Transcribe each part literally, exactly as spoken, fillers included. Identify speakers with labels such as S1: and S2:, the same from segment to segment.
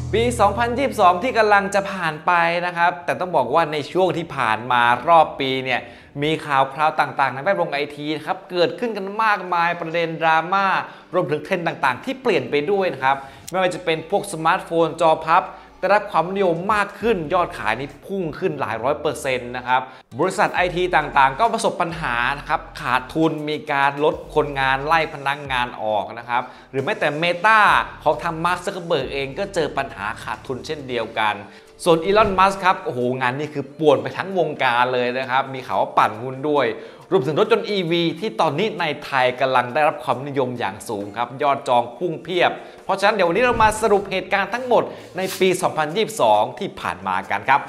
S1: ปี สองพันยี่สิบสอง ที่กำลังจะผ่านไปนะครับแต่ต้องบอกว่าในช่วงที่ผ่านมารอบปีเนี่ยมีข่าวคราวต่างๆในแวดวงไอทีนะครับเกิดขึ้นกันมากมายประเด็นดราม่ารวมถึงเทรนด์ต่างๆที่เปลี่ยนไปด้วยนะครับไม่ว่าจะเป็นพวกสมาร์ทโฟนจอพับได้รับความนิยมมากขึ้นยอดขายนี่พุ่งขึ้นหลายร้อยเปอร์เซ็นต์นะครับบริษัทไอทีต่างๆก็ประสบปัญหานะครับขาดทุนมีการลดคนงานไล่พนักงานออกนะครับหรือแม้แต่ Meta ของทางมาร์ค ซักเคอร์เบิร์กเองก็เจอปัญหาขาดทุนเช่นเดียวกันส่วนอีลอน มัสก์ครับโอ้โหงานนี้คือป่วนไปทั้งวงการเลยนะครับมีข่าวว่าปั่นหุ้นด้วยรวมถึงรถยนต์ อี วี ที่ตอนนี้ในไทยกำลังได้รับความนิยมอย่างสูงครับยอดจองพุ่งเพียบเพราะฉะนั้นเดี๋ยววันนี้เรามาสรุปเหตุการณ์ทั้งหมดในปี สองพันยี่สิบสอง ที่ผ่านมากันครับ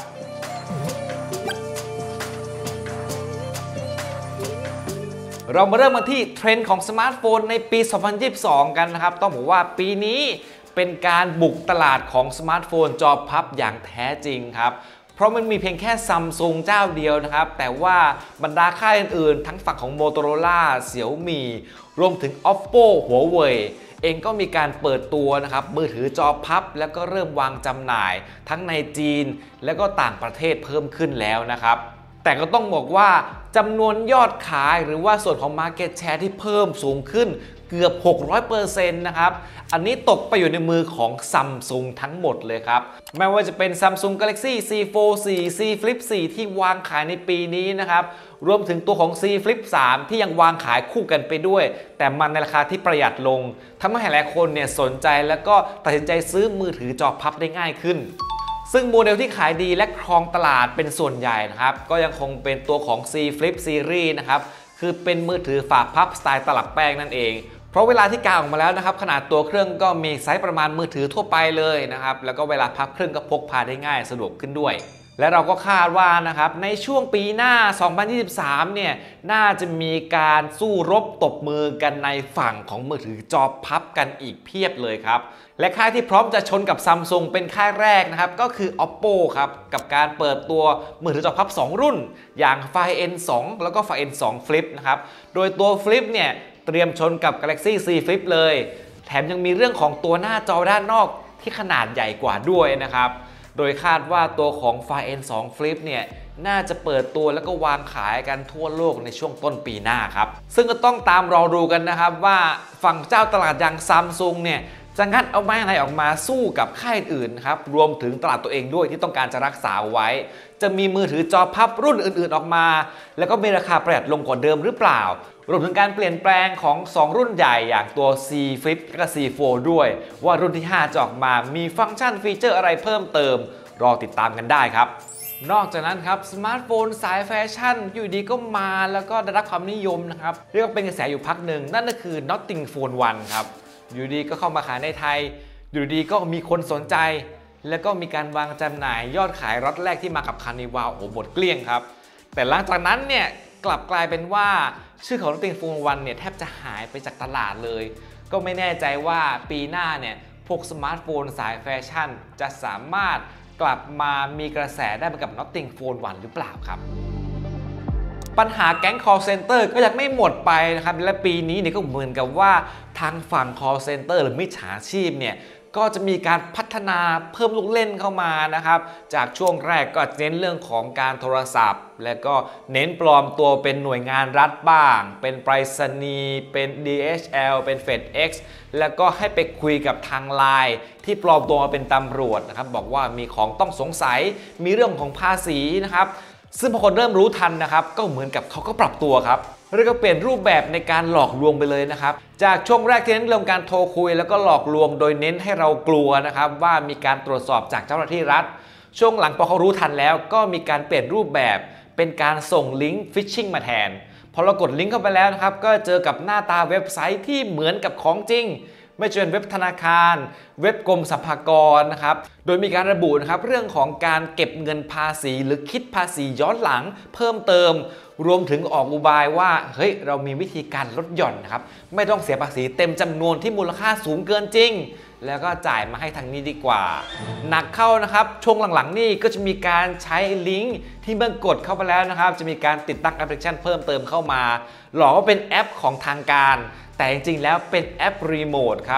S1: เรามาเริ่มกันที่เทรนด์ของสมาร์ทโฟนในปี สองพันยี่สิบสอง กันนะครับต้องบอกว่าปีนี้เป็นการบุกตลาดของสมาร์ทโฟนจอพับอย่างแท้จริงครับเพราะมันมีเพียงแค่ซัมซุงเจ้าเดียวนะครับแต่ว่าบรรดาค่ายอื่นๆทั้งฝั่งของ Motorola Xiaomi รวมถึง Oppo Huawei เองก็มีการเปิดตัวนะครับมือถือจอพับแล้วก็เริ่มวางจำหน่ายทั้งในจีนและก็ต่างประเทศเพิ่มขึ้นแล้วนะครับแต่ก็ต้องบอกว่าจำนวนยอดขายหรือว่าส่วนของ Market Share ที่เพิ่มสูงขึ้นเกือบ หกร้อยเปอร์เซ็นต์ นะครับอันนี้ตกไปอยู่ในมือของ Samsung ทั้งหมดเลยครับไม่ว่าจะเป็น Samsung Galaxy ซี โฟร์ โฟร์ C Flip โฟร์ ที่วางขายในปีนี้นะครับรวมถึงตัวของ C Flip ทรี ที่ยังวางขายคู่กันไปด้วยแต่มันในราคาที่ประหยัดลงทำให้หลายคนเนี่ยสนใจแล้วก็ตัดสินใจซื้อมือถือจอพับได้ง่ายขึ้นซึ่งโมเดลที่ขายดีและครองตลาดเป็นส่วนใหญ่นะครับก็ยังคงเป็นตัวของ C Flip Series นะครับคือเป็นมือถือฝาพับสไตล์ตลับแป้งนั่นเองเพราะเวลาที่กางออกมาแล้วนะครับขนาดตัวเครื่องก็มีไซส์ประมาณมือถือทั่วไปเลยนะครับแล้วก็เวลาพับเครื่องก็พกพาได้ง่ายสะดวกขึ้นด้วยและเราก็คาดว่านะครับในช่วงปีหน้า สองพันยี่สิบสาม เนี่ยน่าจะมีการสู้รบตบมือกันในฝั่งของมือถือจอพับกันอีกเพียบเลยครับและค่ายที่พร้อมจะชนกับ Samsung เป็นค่ายแรกนะครับก็คือ Oppo ครับกับการเปิดตัวมือถือจอพับสองรุ่นอย่าง Find เอ็น ทู แล้วก็ Find เอ็น ทู Flip นะครับโดยตัว Flip เนี่ยเตรียมชนกับ Galaxy Z Flip เลยแถมยังมีเรื่องของตัวหน้าจอด้านนอกที่ขนาดใหญ่กว่าด้วยนะครับโดยคาดว่าตัวของ Find เอ็น ทู Flip เนี่ยน่าจะเปิดตัวแล้วก็วางขายกันทั่วโลกในช่วงต้นปีหน้าครับซึ่งก็ต้องตามรอดูกันนะครับว่าฝั่งเจ้าตลาดอย่าง Samsung เนี่ยจะงัดเอาไม้อะไรออกมาสู้กับค่ายอื่นครับรวมถึงตลาดตัวเองด้วยที่ต้องการจะรักษาไว้จะมีมือถือจอพับรุ่นอื่นๆออกมาแล้วก็มีราคาประหยัดลงกว่าเดิมหรือเปล่ารวมถึงการเปลี่ยนแปลงของสองรุ่นใหญ่อย่างตัว C Flip และก็ ซี โฟร์ ด้วยว่ารุ่นที่ห้าจะออกมามีฟังก์ชันฟีเจอร์อะไรเพิ่มเติมรอติดตามกันได้ครับนอกจากนั้นครับสมาร์ทโฟนสายแฟชั่นอยู่ดีก็มาแล้วก็ได้รับความนิยมนะครับเรียกว่าเป็นกระแสอยู่พักหนึ่งนั่นก็คือ Notting Phone วันครับอยู่ดีก็เข้ามาขายในไทยอยู่ดีก็มีคนสนใจแล้วก็มีการวางจำหน่ายยอดขายล็อตแรกที่มากับคาร์นิวัลโอ้หมดเกลี้ยงครับแต่หลังจากนั้นเนี่ยกลับกลายเป็นว่าชื่อของ Notting Phone วันเนี่ยแทบจะหายไปจากตลาดเลยก็ไม่แน่ใจว่าปีหน้าเนี่ยพวกสมาร์ทโฟนสายแฟชั่นจะสามารถกลับมามีกระแสได้เหมือนกับ Notting Phone วันหรือเปล่าครับปัญหาแก๊ง call center ก็ยังไม่หมดไปนะครับและปีนี้เนี่ยก็เหมือนกับว่าทางฝั่ง call center หรือมิจฉาชีพเนี่ยก็จะมีการพัฒนาเพิ่มลูกเล่นเข้ามานะครับจากช่วงแรกก็เน้นเรื่องของการโทรศัพท์และก็เน้นปลอมตัวเป็นหน่วยงานรัฐบ้างเป็นไปรษณีย์เป็น ดี เอช แอล เป็น FedEx แล้วก็ให้ไปคุยกับทางไลน์ที่ปลอมตัวมาเป็นตำรวจนะครับบอกว่ามีของต้องสงสัยมีเรื่องของภาษีนะครับซึ่งพอคนเริ่มรู้ทันนะครับก็เหมือนกับเขาก็ปรับตัวครับเรียกว่าเปลี่ยนรูปแบบในการหลอกลวงไปเลยนะครับจากช่วงแรกที่เน้นเรื่องการโทรคุยแล้วก็หลอกลวงโดยเน้นให้เรากลัวนะครับว่ามีการตรวจสอบจากเจ้าหน้าที่รัฐช่วงหลังพอเขารู้ทันแล้วก็มีการเปลี่ยนรูปแบบเป็นการส่งลิงก์ฟิชชิงมาแทนพอเรากดลิงก์เข้าไปแล้วนะครับก็เจอกับหน้าตาเว็บไซต์ที่เหมือนกับของจริงไม่ใช่เว็บธนาคารเว็บกรมสรรพากรนะครับโดยมีการระบุนะครับเรื่องของการเก็บเงินภาษีหรือคิดภาษีย้อนหลังเพิ่มเติมรวมถึงออกอุบายว่าเฮ้ยเรามีวิธีการลดหย่อนนะครับไม่ต้องเสียภาษีเต็มจำนวนที่มูลค่าสูงเกินจริงแล้วก็จ่ายมาให้ทางนี้ดีกว่าหนักเข้านะครับช่วงหลังๆนี่ก็จะมีการใช้ลิงก์ที่เมื่อกดเข้าไปแล้วนะครับจะมีการติดตั้งแอปพลิเคชันเพิ่มเติมเข้ามาหลอกว่าเป็นแอปของทางการแต่จริงๆแล้วเป็นแอปรีโมทครับ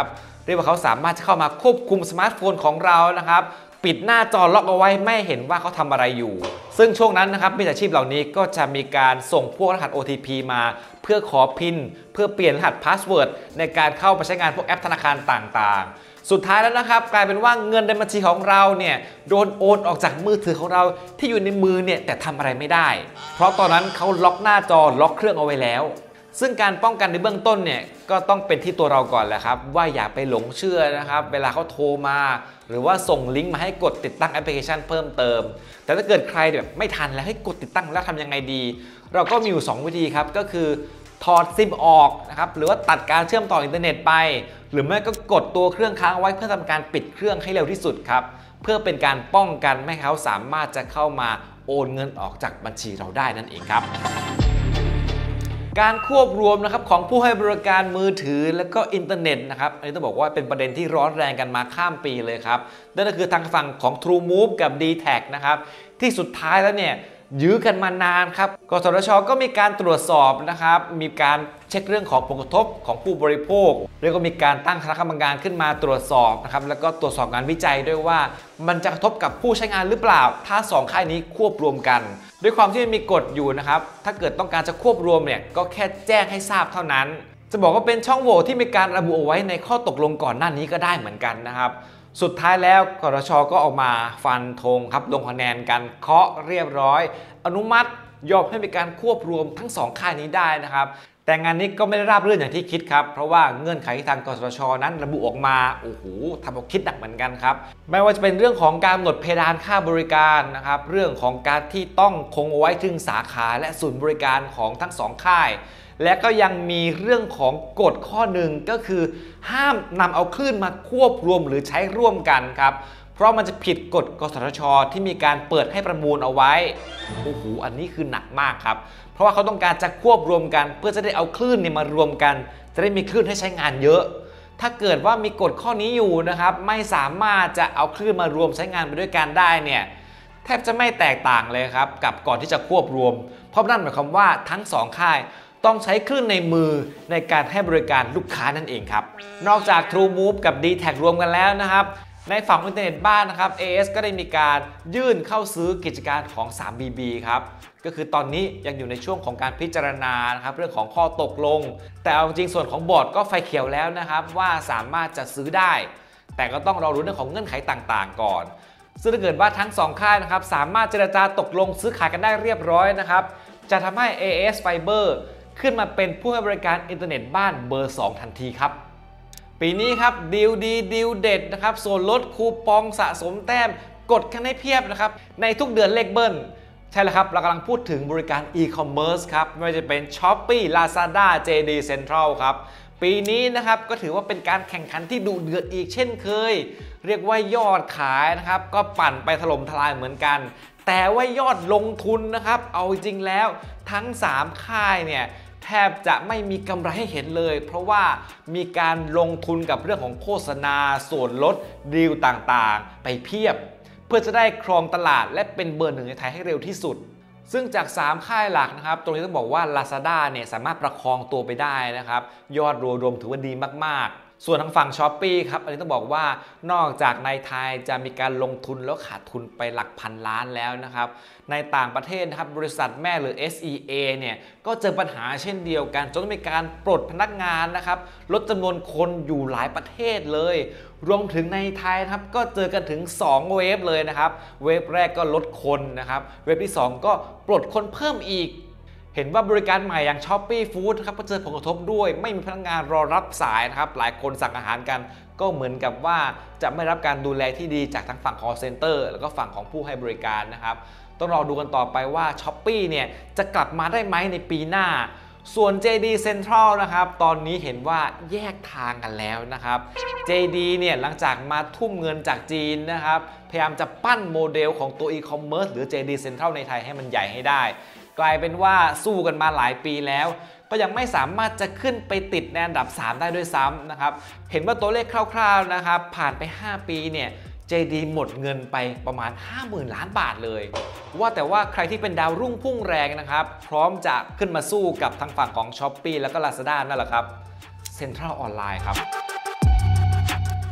S1: เรียกว่าเขาสามารถจะเข้ามาควบคุมสมาร์ทโฟนของเรานะครับปิดหน้าจอล็อกเอาไว้ไม่เห็นว่าเขาทำอะไรอยู่ซึ่งช่วงนั้นนะครับมิจฉาชีพเหล่านี้ก็จะมีการส่งพวกรหัส โอ ที พี มาเพื่อขอพินเพื่อเปลี่ยนรหัสพาสเวิร์ดในการเข้าไปใช้งานพวกแอปธนาคารต่างๆสุดท้ายแล้วนะครับกลายเป็นว่าเงินในบัญชีของเราเนี่ยโดนโอนออกจากมือถือของเราที่อยู่ในมือเนี่ยแต่ทำอะไรไม่ได้เพราะตอนนั้นเขาล็อกหน้าจอล็อกเครื่องเอาไว้แล้วซึ่งการป้องกันในเบื้องต้นเนี่ยก็ต้องเป็นที่ตัวเราก่อนแหละครับว่าอย่าไปหลงเชื่อนะครับเวลาเขาโทรมาหรือว่าส่งลิงก์มาให้กดติดตั้งแอปพลิเคชันเพิ่มเติมแต่ถ้าเกิดใครแบบไม่ทันแล้วให้กดติดตั้งแล้วทำยังไงดีเราก็มีอยู่สองวิธีครับก็คือถอดซิมออกนะครับหรือว่าตัดการเชื่อมต่ออินเทอร์เน็ตไปหรือไม่ก็กดตัวเครื่องค้างไว้เพื่อทำการปิดเครื่องให้เร็วที่สุดครับเพื่อเป็นการป้องกันไม่ให้เขาสามารถจะเข้ามาโอนเงินออกจากบัญชีเราได้นั่นเองครับการควบรวมนะครับของผู้ให้บริการมือถือและก็อินเทอร์เน็ตนะครับอันนี้ต้องบอกว่าเป็นประเด็นที่ร้อนแรงกันมาข้ามปีเลยครับนั่นก็คือทางฝั่งของ TrueMove กับ ดี แท็ก นะครับที่สุดท้ายแล้วเนี่ยยื้อกันมานานครับกสทช.ก็มีการตรวจสอบนะครับมีการเช็คเรื่องของผลกระทบของผู้บริโภคแล้วก็มีการตั้งคณะกรรมการขึ้นมาตรวจสอบนะครับแล้วก็ตรวจสอบงานวิจัยด้วยว่ามันจะกระทบกับผู้ใช้งานหรือเปล่าถ้าสองค่ายนี้ควบรวมกันด้วยความที่มันมีกฎอยู่นะครับถ้าเกิดต้องการจะควบรวมเนี่ยก็แค่แจ้งให้ทราบเท่านั้นจะบอกว่าเป็นช่องโหว่ที่มีการระบุเอาไว้ในข้อตกลงก่อนหน้านี้ก็ได้เหมือนกันนะครับสุดท้ายแล้วกสทช.ก็ออกมาฟันธงครับลงคะแนนกันเคาะเรียบร้อยอนุมัติยอมให้มีการควบรวมทั้งสองค่ายนี้ได้นะครับแต่งานนี้ก็ไม่ได้ราบรื่นอย่างที่คิดครับเพราะว่าเงื่อนไขที่ทางกสทช.นั้นระบุออกมาโอ้โหทำเอาคิดหนักเหมือนกันครับไม่ว่าจะเป็นเรื่องของการกำหนดเพดานค่าบริการนะครับเรื่องของการที่ต้องคงเอาไว้ถึงสาขาและศูนย์บริการของทั้งสองค่ายและก็ยังมีเรื่องของกฎข้อหนึ่งก็คือห้ามนำเอาคลื่นมาควบรวมหรือใช้ร่วมกันครับเพราะมันจะผิดกฎกสทช.ที่มีการเปิดให้ประมูลเอาไว้โอ้โหอันนี้คือหนักมากครับเพราะว่าเขาต้องการจะควบรวมกันเพื่อจะได้เอาคลื่นเนี่ยมารวมกันจะได้มีคลื่นให้ใช้งานเยอะถ้าเกิดว่ามีกฎข้อนี้อยู่นะครับไม่สามารถจะเอาคลื่นมารวมใช้งานไปด้วยกันได้เนี่ยแทบจะไม่แตกต่างเลยครับกับก่อนที่จะควบรวมเพราะนั่นหมายความว่าทั้งสองค่ายต้องใช้คลื่นในมือในการให้บริการลูกค้านั่นเองครับนอกจาก TrueMove กับ ดี แท็ก รวมกันแล้วนะครับในฝั่งอินเทอร์เน็ตบ้านนะครับ เอ เอส ก็ได้มีการยื่นเข้าซื้อกิจการของ ทรี บี บี ครับก็คือตอนนี้ยังอยู่ในช่วงของการพิจารณานะครับเรื่องของข้อตกลงแต่เอาจริงส่วนของบอร์ดก็ไฟเขียวแล้วนะครับว่าสามารถจะซื้อได้แต่ก็ต้องรอรู้เรื่องของเงื่อนไขต่างๆก่อนซึ่งถ้าเกิดว่าทั้งสองค่ายนะครับสามารถเจรจาตกลงซื้อขายกันได้เรียบร้อยนะครับจะทำให้ เอ เอส Fiber ขึ้นมาเป็นผู้ให้บริการอินเทอร์เน็ตบ้านเบอร์สองทันทีครับปีนี้ครับดีลดีดีลเด็ดนะครับส่วนลดคูปองสะสมแต้มกดกันให้เพียบนะครับในทุกเดือนเลขเบิ้ลใช่แล้วครับเรากำลังพูดถึงบริการ e-commerce ครับไม่ว่าจะเป็น Shopee Lazada เจ ดี Central ครับปีนี้นะครับก็ถือว่าเป็นการแข่งขันที่ดุเดือดอีกเช่นเคยเรียกว่ายอดขายนะครับก็ปั่นไปถล่มทลายเหมือนกันแต่ว่ายอดลงทุนนะครับเอาจริงแล้วทั้งสามค่ายเนี่ยแทบจะไม่มีกำไรให้เห็นเลยเพราะว่ามีการลงทุนกับเรื่องของโฆษณาส่วนลดดีลต่างๆไปเพียบเพื่อจะได้ครองตลาดและเป็นเบอร์หนึ่งในไทยให้เร็วที่สุดซึ่งจากสามค่ายหลักนะครับตรงนี้ต้องบอกว่า Lazada เนี่ยสามารถประคองตัวไปได้นะครับยอดรวมถือว่าดีมากๆส่วนทางฝั่ง Shopee ครับอันนี้ต้องบอกว่านอกจากในไทยจะมีการลงทุนแล้วขาดทุนไปหลักพันล้านแล้วนะครับในต่างประเทศนะครับบริษัทแม่หรือ เอส อี เอ เนี่ยก็เจอปัญหาเช่นเดียวกันจนต้องมีการปลดพนักงานนะครับลดจำนวนคนอยู่หลายประเทศเลยรวมถึงในไทยนะครับก็เจอกันถึงสองเวฟเลยนะครับเวฟแรกก็ลดคนนะครับเวฟที่สองก็ปลดคนเพิ่มอีกเห็นว่าบริการใหม่อย่าง Shopee Food นะครับก็เจอผลกระทบด้วยไม่มีพนักงานรอรับสายนะครับหลายคนสั่งอาหารกันก็เหมือนกับว่าจะไม่รับการดูแลที่ดีจากทั้งฝั่ง call center แล้วก็ฝั่งของผู้ให้บริการนะครับต้องรอดูกันต่อไปว่า Shopee เนี่ยจะกลับมาได้ไหมในปีหน้าส่วน เจ ดี Central นะครับตอนนี้เห็นว่าแยกทางกันแล้วนะครับ เจ ดี เนี่ยหลังจากมาทุ่มเงินจากจีนนะครับพยายามจะปั้นโมเดลของตัว e-commerce หรือ เจ ดี Central ในไทยให้มันใหญ่ให้ได้กลายเป็นว่าสู้กันมาหลายปีแล้วก็ยังไม่สามารถจะขึ้นไปติดในอันดับสามได้ด้วยซ้ำนะครับเห็นว่าตัวเลขคร่าวๆนะครับผ่านไปห้าปีเนี่ย เจ ดี หมดเงินไปประมาณ ห้าหมื่น ล้านบาทเลยว่าแต่ว่าใครที่เป็นดาวรุ่งพุ่งแรงนะครับพร้อมจะขึ้นมาสู้กับทางฝั่งของ Shopee แล้วก็ Lazada นั่นแหละครับ Central ออนไลน์ครับ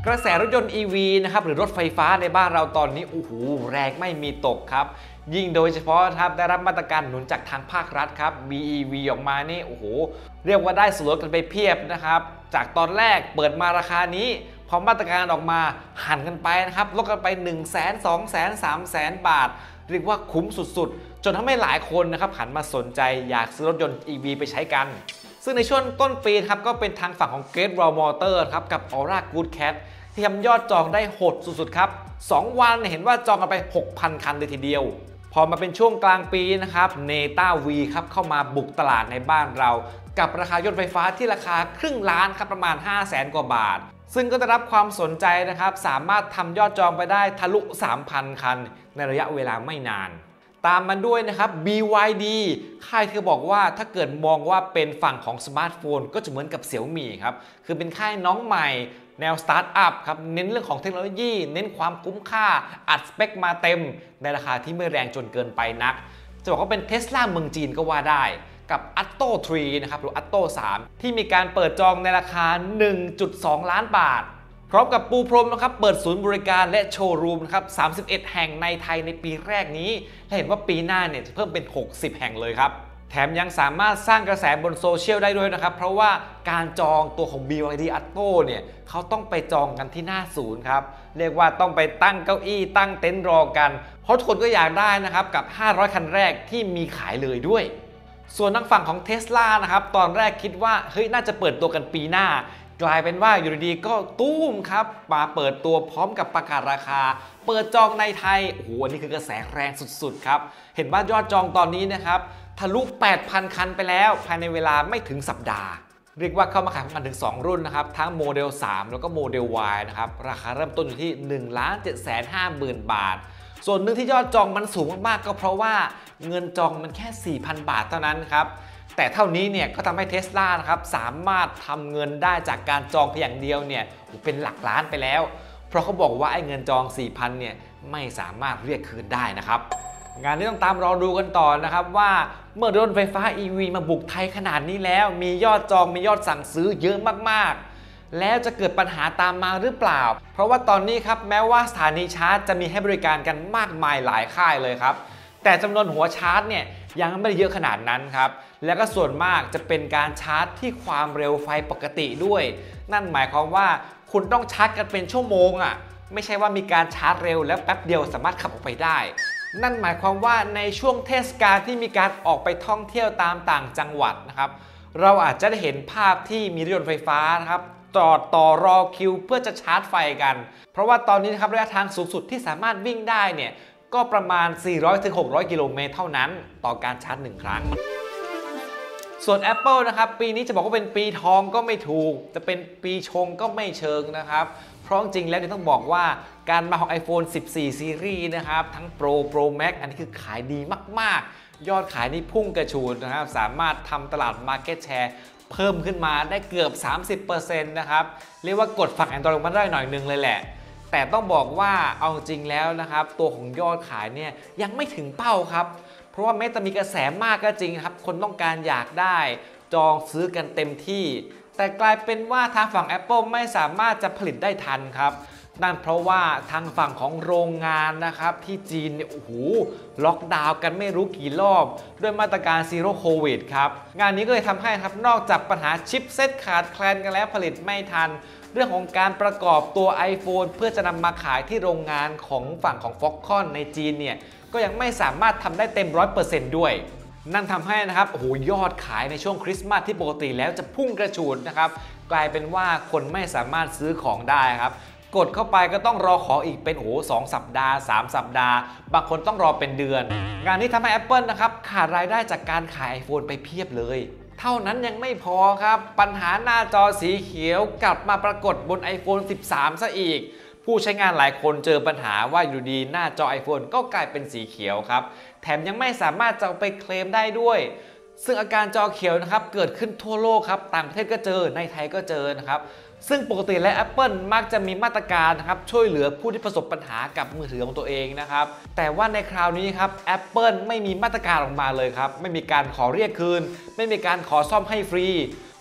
S1: กระแสรถยนต์ อี วี นะครับหรือรถไฟฟ้าในบ้านเราตอนนี้โอ้โหแรงไม่มีตกครับยิ่งโดยเฉพาะครับได้รับมาตรการหนุนจากทางภาครัฐครับ บี อี วี ออกมานี่โอ้โหเรียกว่าได้ส่วนลดกันไปเพียบนะครับจากตอนแรกเปิดมาราคานี้พอมาตรการออกมาหันกันไปนะครับลดกันไป หนึ่งแสน สองแสน สามแสน บาทเรียกว่าคุ้มสุดๆจนทำให้หลายคนนะครับหันมาสนใจอยากซื้อรถยนต์ อี วี ไปใช้กันซึ่งในช่วงต้นปีครับก็เป็นทางฝั่งของ Great Wall Motor ครับกับ Aura Good Cat ที่ทำยอดจองได้โหดสุดๆครับสองวันเห็นว่าจองกันไป หกพัน คันเลยทีเดียวพอมาเป็นช่วงกลางปีนะครับ Neta V ครับเข้ามาบุกตลาดในบ้านเรากับราคายนต์ไฟฟ้าที่ราคาครึ่งล้านครับประมาณ ห้าแสน กว่าบาทซึ่งก็ได้รับความสนใจนะครับสามารถทำยอดจองไปได้ทะลุ สามพัน คันในระยะเวลาไม่นานตามมันด้วยนะครับ บี วาย ดี ค่ายที่บอกว่าถ้าเกิดมองว่าเป็นฝั่งของสมาร์ทโฟนก็จะเหมือนกับเสี่ยวมี่ครับคือเป็นค่ายน้องใหม่แนวสตาร์ทอัพครับเน้นเรื่องของเทคโนโลยีเน้นความคุ้มค่าอัดสเปคมาเต็มในราคาที่ไม่แรงจนเกินไปนักจะบอกว่าเป็น Tesla เมืองจีนก็ว่าได้กับ Atto สามนะครับหรือ Atto สามที่มีการเปิดจองในราคา หนึ่งจุดสอง ล้านบาทพร้อมกับปูพรมนะครับเปิดศูนย์บริการและโชว์รูมนะครับสามสิบเอ็ดแห่งในไทยในปีแรกนี้และเห็นว่าปีหน้าเนี่ยจะเพิ่มเป็นหกสิบแห่งเลยครับแถมยังสามารถสร้างกระแสบนโซเชียลได้ด้วยนะครับเพราะว่าการจองตัวของ บี วาย ดี Atto เนี่ยเขาต้องไปจองกันที่หน้าศูนย์ครับเรียกว่าต้องไปตั้งเก้าอี้ตั้งเต็นท์รอกันเพราะทุกคนก็อยากได้นะครับกับห้าร้อยคันแรกที่มีขายเลยด้วยส่วนทางฝั่งของ Tesla นะครับตอนแรกคิดว่าเฮ้ยน่าจะเปิดตัวกันปีหน้ากลายเป็นว่าอยู่ดีๆก็ตุ้มครับมาเปิดตัวพร้อมกับประกาศราคาเปิดจองในไทยโอ้โหอันนี้คือกระแสแรงสุดๆครับเห็นว่ายอดจองตอนนี้นะครับทะลุ แปดพัน คันไปแล้วภายในเวลาไม่ถึงสัปดาห์เรียกว่าเข้ามาขายกันถึงสองรุ่นนะครับทั้งโมเดลสามแล้วก็โมเดล Y นะครับราคาเริ่มต้นอยู่ที่ หนึ่งล้านเจ็ดแสนห้าหมื่น บาทส่วนหนึ่งที่ยอดจองมันสูงมากๆก็เพราะว่าเงินจองมันแค่ สี่พัน บาทเท่านั้นครับแต่เท่านี้เนี่ยก็ทำให้ Tesla นะครับสามารถทำเงินได้จากการจองเพียงอย่างเดียวเนี่ยเป็นหลักล้านไปแล้วเพราะเขาบอกว่าไอ้เงินจอง สี่พัน เนี่ยไม่สามารถเรียกคืนได้นะครับงานนี้ต้องตามรอดูกันต่อนะครับว่าเมื่อรถไฟฟ้า อี วี มาบุกไทยขนาดนี้แล้วมียอดจองมียอดสั่งซื้อเยอะมากๆแล้วจะเกิดปัญหาตามมาหรือเปล่าเพราะว่าตอนนี้ครับแม้ว่าสถานีชาร์จจะมีให้บริการกันมากมายหลายค่ายเลยครับแต่จำนวนหัวชาร์จเนี่ยยังไม่ได้เยอะขนาดนั้นครับแล้วก็ส่วนมากจะเป็นการชาร์จที่ความเร็วไฟปกติด้วยนั่นหมายความว่าคุณต้องชาร์จกันเป็นชั่วโมงอ่ะไม่ใช่ว่ามีการชาร์จเร็วแล้วแป๊บเดียวสามารถขับออกไปได้นั่นหมายความว่าในช่วงเทศกาลที่มีการออกไปท่องเที่ยวตามต่างจังหวัดนะครับเราอาจจะได้เห็นภาพที่มีรถยนต์ไฟฟ้านะครับจอดต่อรอคิวเพื่อจะชาร์จไฟกันเพราะว่าตอนนี้นะครับระยะทางสูงสุดที่สามารถวิ่งได้เนี่ยก็ประมาณ สี่ร้อยถึงหกร้อย กิโลเมตรเท่านั้นต่อการชาร์จหนึ่งครั้งส่วน Apple นะครับปีนี้จะบอกว่าเป็นปีทองก็ไม่ถูกจะเป็นปีชงก็ไม่เชิงนะครับเพราะจริงแล้วต้องบอกว่าการมาของ iPhone สิบสี่ ซีรีส์นะครับทั้ง Pro Pro Max อันนี้คือขายดีมากๆยอดขายนี่พุ่งกระฉูดนะครับสามารถทำตลาด Market Share เพิ่มขึ้นมาได้เกือบ สามสิบเปอร์เซ็นต์ นะครับเรียกว่ากดฝั่ง Android ลงมาได้หน่อยนึงเลยแหละแต่ต้องบอกว่าเอาจริงแล้วนะครับตัวของยอดขายเนี่ยยังไม่ถึงเป้าครับเพราะว่าแม้จะมีกระแสมากก็จริงครับคนต้องการอยากได้จองซื้อกันเต็มที่แต่กลายเป็นว่าทางฝั่ง Apple ไม่สามารถจะผลิตได้ทันครับนั่นเพราะว่าทางฝั่งของโรงงานนะครับที่จีนเนี่ยโอ้โหล็อกดาวน์กันไม่รู้กี่รอบด้วยมาตรการซีโร่โควิดครับงานนี้ก็เลยทำให้ครับนอกจากปัญหาชิปเซ็ตขาดแคลนกันแล้วผลิตไม่ทันเรื่องของการประกอบตัว iPhone เพื่อจะนำมาขายที่โรงงานของฝั่งของ Foxconn ในจีนเนี่ยก็ยังไม่สามารถทำได้เต็ม ร้อยเปอร์เซ็นต์ ด้วยนั่นทำให้นะครับโอ้โหยอดขายในช่วงคริสต์มาสที่ปกติแล้วจะพุ่งกระฉูดนะครับกลายเป็นว่าคนไม่สามารถซื้อของได้ครับกดเข้าไปก็ต้องรอขออีกเป็นโอ้โหสองสัปดาห์สามสัปดาห์บางคนต้องรอเป็นเดือนงานนี้ทำให้ Apple นะครับขาดรายได้จากการขาย iPhone ไปเพียบเลยเท่านั้นยังไม่พอครับปัญหาหน้าจอสีเขียวกลับมาปรากฏบน iPhone สิบสาม ซะอีกผู้ใช้งานหลายคนเจอปัญหาว่าอยู่ดีหน้าจอ iPhone ก็กลายเป็นสีเขียวครับแถมยังไม่สามารถจะเอาไปเคลมได้ด้วยซึ่งอาการจอเขียวนะครับเกิดขึ้นทั่วโลกครับต่างประเทศก็เจอในไทยก็เจอนะครับซึ่งปกติและ Apple มักจะมีมาตรการนะครับช่วยเหลือผู้ที่ประสบปัญหากับมือถือของตัวเองนะครับแต่ว่าในคราวนี้ครับ Apple ไม่มีมาตรการออกมาเลยครับไม่มีการขอเรียกคืนไม่มีการขอซ่อมให้ฟรี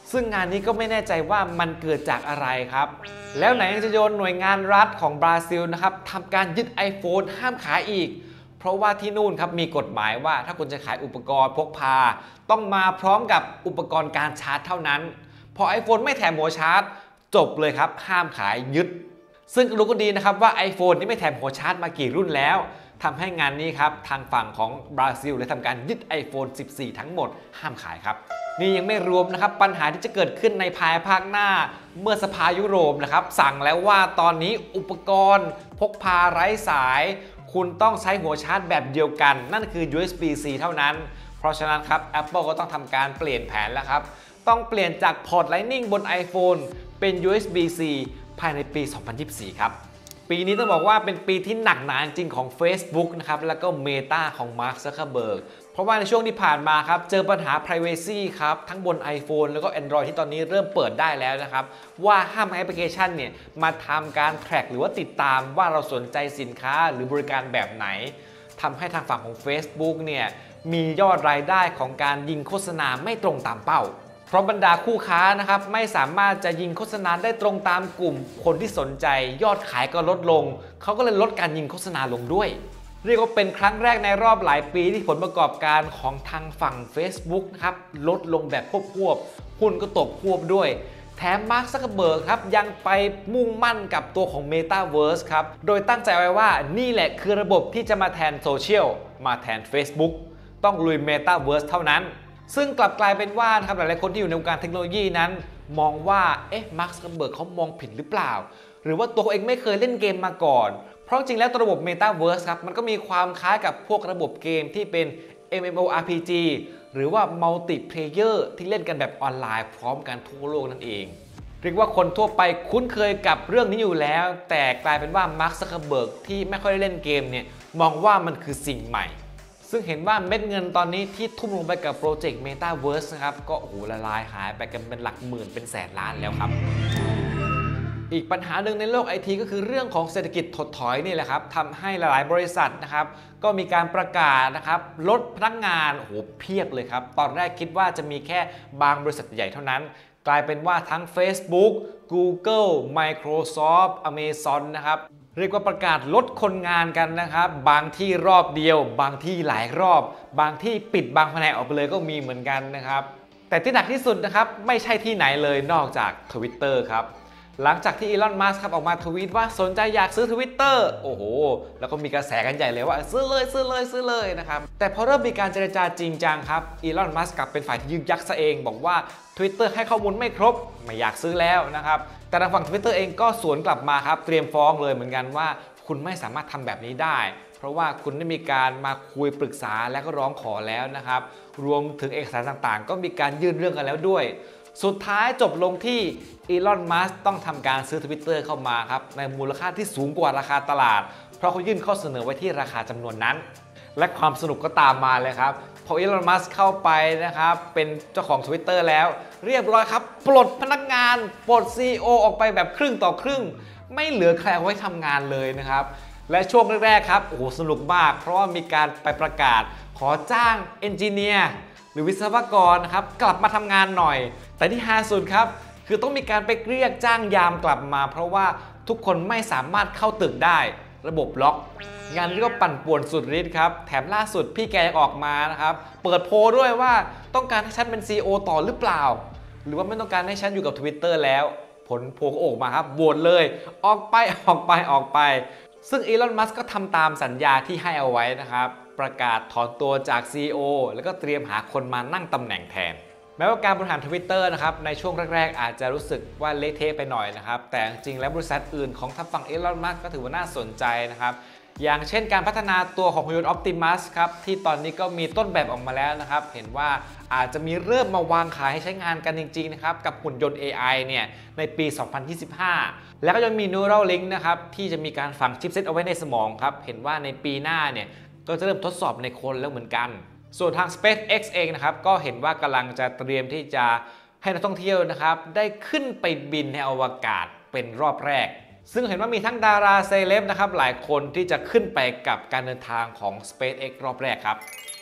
S1: ซึ่งงานนี้ก็ไม่แน่ใจว่ามันเกิดจากอะไรครับแล้วไหนยังจะโยนหน่วยงานรัฐของบราซิลนะครับทำการยึด iPhone ห้ามขายอีกเพราะว่าที่นู่นครับมีกฎหมายว่าถ้าคุณจะขายอุปกรณ์พกพาต้องมาพร้อมกับอุปกรณ์การชาร์จเท่านั้นพอ iPhone ไม่แถมหัวชาร์จจบเลยครับห้ามขายยึดซึ่งรู้ก็ดีนะครับว่า iPhone นี่ไม่แถมหัวชาร์จมากี่รุ่นแล้วทำให้งานนี้ครับทางฝั่งของบราซิลเลยทำการยึด iPhone สิบสี่ ทั้งหมดห้ามขายครับนี่ยังไม่รวมนะครับปัญหาที่จะเกิดขึ้นในภายภาคหน้าเมื่อสภายุโรปนะครับสั่งแล้วว่าตอนนี้อุปกรณ์พกพาไร้สายคุณต้องใช้หัวชาร์จแบบเดียวกันนั่นคือ ยู เอส บี ซี เท่านั้นเพราะฉะนั้นครับ Apple ก็ต้องทำการเปลี่ยนแผนแล้วครับต้องเปลี่ยนจากพอร์ต Lightning บน iPhone เป็น ยู เอส บี ซี ภายในปี สองพันยี่สิบสี่ ครับปีนี้ต้องบอกว่าเป็นปีที่หนักหนาจริงของ Facebook นะครับแล้วก็ Meta ของ Mark Zuckerberg เพราะว่าในช่วงที่ผ่านมาครับเจอปัญหา Privacy ครับทั้งบน iPhone แล้วก็ Android ที่ตอนนี้เริ่มเปิดได้แล้วนะครับว่าห้ามแอปพลิเคชันเนี่ยมาทำการ track หรือว่าติดตามว่าเราสนใจสินค้าหรือบริการแบบไหนทำให้ทางฝั่งของ Facebook เนี่ยมียอดรายได้ของการยิงโฆษณาไม่ตรงตามเป้าเพราะบรรดาคู่ค้านะครับไม่สามารถจะยิงโฆษณาได้ตรงตามกลุ่มคนที่สนใจยอดขายก็ลดลงเขาก็เลยลดการยิงโฆษณาลงด้วยเรียกว่าเป็นครั้งแรกในรอบหลายปีที่ผลประกอบการของทางฝั่ง Facebook นะครับลดลงแบบควบๆหุ้นก็ตกควบด้วยแถมมาร์ค ซักเคอร์เบิร์กครับยังไปมุ่งมั่นกับตัวของ Metaverse ครับโดยตั้งใจไว้ว่านี่แหละคือระบบที่จะมาแทนโซเชียลมาแทน Facebook ต้องลุย Metaverse เท่านั้นซึ่งกลับกลายเป็นว่านะครับหลายๆคนที่อยู่ในวงการเทคโนโลยีนั้นมองว่าเอ๊ะมาร์ค ซักเคอร์เบิร์กเขามองผิดหรือเปล่าหรือว่าตัวเขาเองไม่เคยเล่นเกมมาก่อนเพราะจริงแล้วตัวระบบ Metaverse ครับมันก็มีความคล้ายกับพวกระบบเกมที่เป็น เอ็ม เอ็ม โอ อาร์ พี จี หรือว่า Multiplayer ที่เล่นกันแบบออนไลน์พร้อมกันทั่วโลกนั่นเองเรียกว่าคนทั่วไปคุ้นเคยกับเรื่องนี้อยู่แล้วแต่กลายเป็นว่ามาร์ค ซักเคอร์เบิร์กที่ไม่ค่อยได้เล่นเกมเนี่ยมองว่ามันคือสิ่งใหม่ซึ่งเห็นว่าเม็ดเงินตอนนี้ที่ทุ่มลงไปกับโปรเจกต์ Metaverse นะครับก็โอ้โหละลายหายไปกันเป็นหลักหมื่นเป็นแสนล้านแล้วครับอีกปัญหาหนึ่งในโลกไอทีก็คือเรื่องของเศรษฐกิจถดถอยนี่แหละครับทำให้หลายๆบริษัทนะครับก็มีการประกาศนะครับลดพนักงานโอ้โหเพียบเลยครับตอนแรกคิดว่าจะมีแค่บางบริษัทใหญ่เท่านั้นกลายเป็นว่าทั้ง Facebook Google Microsoft Amazon นะครับเรียกว่าประกาศลดคนงานกันนะครับบางที่รอบเดียวบางที่หลายรอบบางที่ปิดบางแผนกออกไปเลยก็มีเหมือนกันนะครับแต่ที่หนักที่สุดนะครับไม่ใช่ที่ไหนเลยนอกจาก Twitter ครับหลังจากที่อีลอน มัสก์ครับออกมาทวีตว่าสนใจอยากซื้อ Twitter โอ้โหแล้วก็มีกระแสกันใหญ่เลยว่าซื้อเลยซื้อเลยซื้อเลยนะครับแต่พอเริ่มมีการเจรจาจริงจังครับอีลอน มัสก์กลับเป็นฝ่ายที่ยึกยักซะเองบอกว่า Twitter ให้ข้อมูลไม่ครบไม่อยากซื้อแล้วนะครับแต่ทางฝั่ง Twitter เองก็สวนกลับมาครับเตรียมฟ้องเลยเหมือนกันว่าคุณไม่สามารถทำแบบนี้ได้เพราะว่าคุณได้มีการมาคุยปรึกษาและก็ร้องขอแล้วนะครับรวมถึงเอกสารต่างๆก็มีการยื่นเรื่องกันแล้วด้วยสุดท้ายจบลงที่อีลอน มัสก์ต้องทำการซื้อ Twitter เข้ามาครับในมูลค่าที่สูงกว่าราคาตลาดเพราะเขายื่นข้อเสนอไว้ที่ราคาจำนวนนั้นและความสนุกก็ตามมาเลยครับพออีลอน มัสก์เข้าไปนะครับเป็นเจ้าของ Twitter แล้วเรียบร้อยครับปลดพนักงานปลด ซี อี โอ ออกไปแบบครึ่งต่อครึ่งไม่เหลือใครเอาไว้ทำงานเลยนะครับและช่วงแรกๆครับโอ้โหสนุกมากเพราะว่ามีการไปประกาศขอจ้างเอนจิเนียร์หรือวิศวกรนะครับกลับมาทำงานหน่อยแต่ที่ฮาสุดครับคือต้องมีการไปเรียกจ้างยามกลับมาเพราะว่าทุกคนไม่สามารถเข้าตึกได้ระบบล็อกงานนี้ก็ปั่นป่วนสุดฤทธิ์ครับแถมล่าสุดพี่แกยังออกมานะครับเปิดโพลด้วยว่าต้องการให้ฉันเป็น ซี อี โอ ต่อหรือเปล่าหรือว่าไม่ต้องการให้ฉันอยู่กับ Twitter แล้วผลโพลก็ออกมาครับโหวตเลยออกไปออกไปออกไปซึ่งอีลอน มัสก์ก็ทำตามสัญญาที่ให้เอาไว้นะครับประกาศถอนตัวจาก ซี อี โอ แล้วก็เตรียมหาคนมานั่งตำแหน่งแทนแม้ว่าการบริหาร Twitter นะครับในช่วงแรกๆอาจจะรู้สึกว่าเละเทะไปหน่อยนะครับแต่จริงๆแล้วบริษัทอื่นของทางฝั่งอีลอน มัสก์ก็ถือว่าน่าสนใจนะครับอย่างเช่นการพัฒนาตัวของหุ่นยนต์ Optimus ครับที่ตอนนี้ก็มีต้นแบบออกมาแล้วนะครับเห็นว่าอาจจะมีเริ่มมาวางขายให้ใช้งานกันจริงๆนะครับกับหุ่นยนต์ เอ ไอ เนี่ยในปี สองพันยี่สิบห้า แล้วก็ยังมี Neuralink นะครับที่จะมีการฝังชิปเซตเอาไว้ในสมองครับเห็นว่าในปีหน้าเนี่ยก็จะเริ่มทดสอบในคนแล้วเหมือนกันส่วนทาง SpaceX เองนะครับก็เห็นว่ากำลังจะเตรียมที่จะให้นักท่องเที่ยวนะครับได้ขึ้นไปบินในอวกาศเป็นรอบแรกซึ่งเห็นว่ามีทั้งดาราเซเลบนะครับหลายคนที่จะขึ้นไปกับการเดินทางของ SpaceX รอบแรกครับ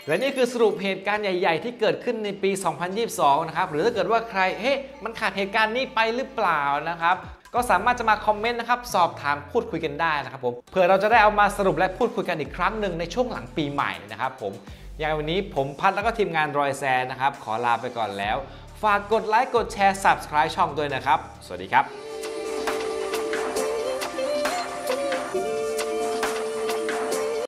S1: และนี่คือสรุปเหตุการณ์ใหญ่ๆที่เกิดขึ้นในปี สองพันยี่สิบสอง นะครับหรือถ้าเกิดว่าใครเฮ้มันขาดเหตุการณ์นี้ไปหรือเปล่านะครับก็สามารถจะมาคอมเมนต์นะครับสอบถามพูดคุยกันได้นะครับผมเผื่อเราจะได้เอามาสรุปและพูดคุยกันอีกครั้งหนึ่งในช่วงหลังปีใหม่นะครับผมอย่างวันนี้ผมพัดแล้วก็ทีมงานรอยแซนนะครับขอลาไปก่อนแล้วฝากกดไลค์กดแชร์ ซับสไครบ์ ช่องด้วยนะครับสวัสดีครับ